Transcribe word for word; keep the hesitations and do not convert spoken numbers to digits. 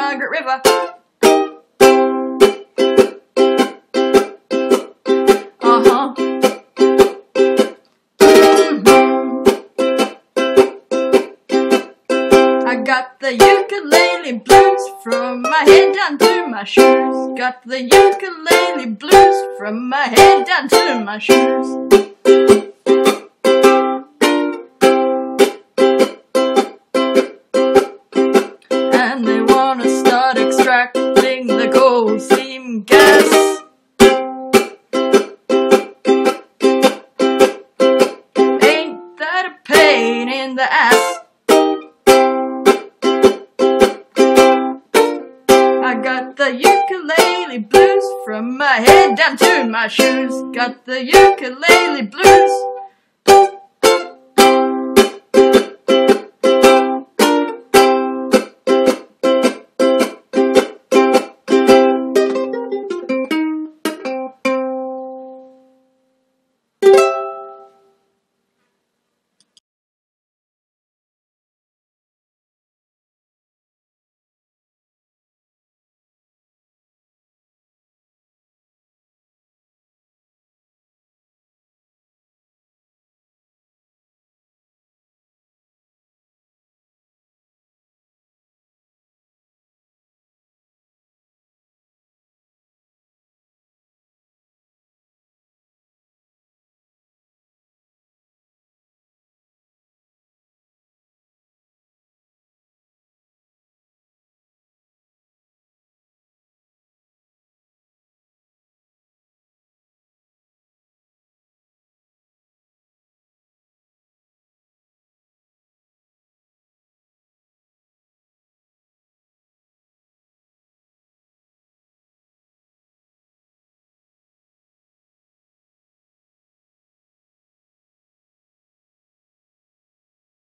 Margaret River. Uh-huh. I got the ukulele blues from my head down to my shoes. Got the ukulele blues from my head down to my shoes. And they wanna start extracting the coal seam gas. Ain't that a pain in the ass? I got the ukulele blues from my head down to my shoes. Got the ukulele blues